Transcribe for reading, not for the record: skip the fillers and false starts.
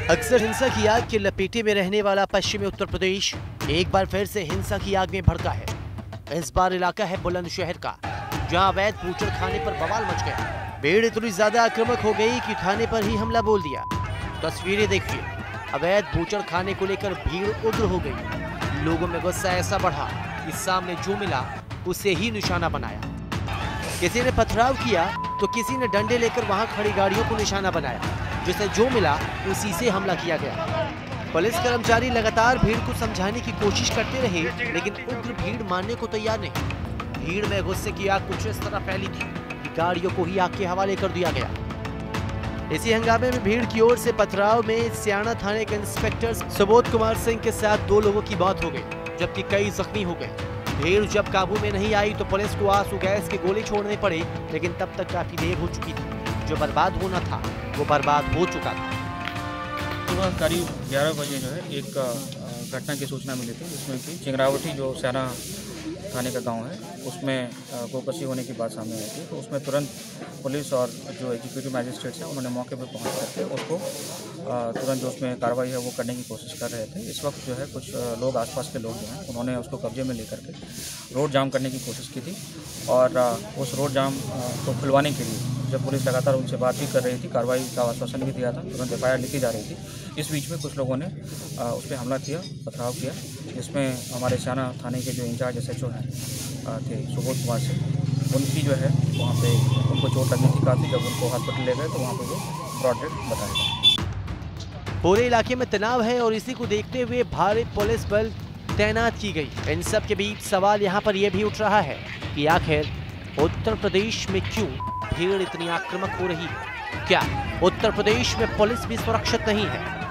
अक्सर हिंसा की आग के लपेटे में रहने वाला पश्चिमी उत्तर प्रदेश एक बार फिर से हिंसा की आग में भड़का है। इस बार इलाका है बुलंदशहर का, जहां अवैध बूचड़ खाने पर बवाल मच गया। भीड़ इतनी ज्यादा आक्रामक हो गई कि थाने पर ही हमला बोल दिया। तस्वीरें देखिए, अवैध बूचड़ खाने को लेकर भीड़ उग्र हो गई। लोगों में गुस्सा ऐसा बढ़ा कि सामने जो मिला उसे ही निशाना बनाया। किसी ने पथराव किया तो किसी ने डंडे लेकर वहां खड़ी गाड़ियों को निशाना बनाया। जिसे जो मिला उसी से हमला किया गया। पुलिस कर्मचारी लगातार भीड़ को समझाने की कोशिश करते रहे, लेकिन उग्र भीड़ मानने को तैयार नहीं। भीड़ में गुस्से की आग कुछ इस तरह फैली थी कि गाड़ियों को ही आग के हवाले कर दिया गया। इसी हंगामे में भीड़ की ओर से पथराव में स्याना थाने के इंस्पेक्टर सुबोध कुमार सिंह के साथ 2 लोगों की मौत हो गई, जबकि कई जख्मी हो गए। भीड़ जब काबू में नहीं आई तो पुलिस को आंसू गैस के गोले छोड़ने पड़े, लेकिन तब तक काफी देर हो चुकी थी। जो बर्बाद होना था वो बर्बाद हो चुका था। सुबह करीब 11 बजे जो है एक घटना की सूचना मिली थी, जिसमें कि चिंगरावटी जो स्याना थाने का गांव है उसमें गोकशी होने की बात सामने आई थी। तो उसमें तुरंत पुलिस और जो एग्जीक्यूटिव मैजिस्ट्रेट्स हैं उन्होंने मौके पर पहुंच करके उसको तुरंत जो उसमें कार्रवाई है वो करने की कोशिश कर रहे थे। इस वक्त जो है कुछ लोग आसपास के लोग जो हैं उन्होंने उसको कब्जे में लेकर के रोड जाम करने की कोशिश की थी, और उस रोड जाम को खुलवाने के लिए जब पुलिस लगातार उनसे बात भी कर रही थी, कार्रवाई का आश्वासन भी दिया था, तुरंत FIR लिखी जा रही थी। इस बीच में कुछ लोगों ने उस पर हमला किया, पथराव किया, जिसमें हमारे स्याना थाने के जो इंचार्ज SHO हैं थे सुबोध कुमार सिंह, उनकी जो है वहाँ पे उनको चोट लगने की काफ़ी। जब उनको हॉस्पिटल ले गए तो वहाँ पे वो ब्रॉड डेड बताया गया। पूरे इलाके में तनाव है और इसी को देखते हुए भारी पुलिस बल तैनात की गई। इन सब के बीच सवाल यहाँ पर यह भी उठ रहा है कि आखिर उत्तर प्रदेश में क्यों भीड़ इतनी आक्रामक हो रही है? क्या उत्तर प्रदेश में पुलिस भी सुरक्षित नहीं है?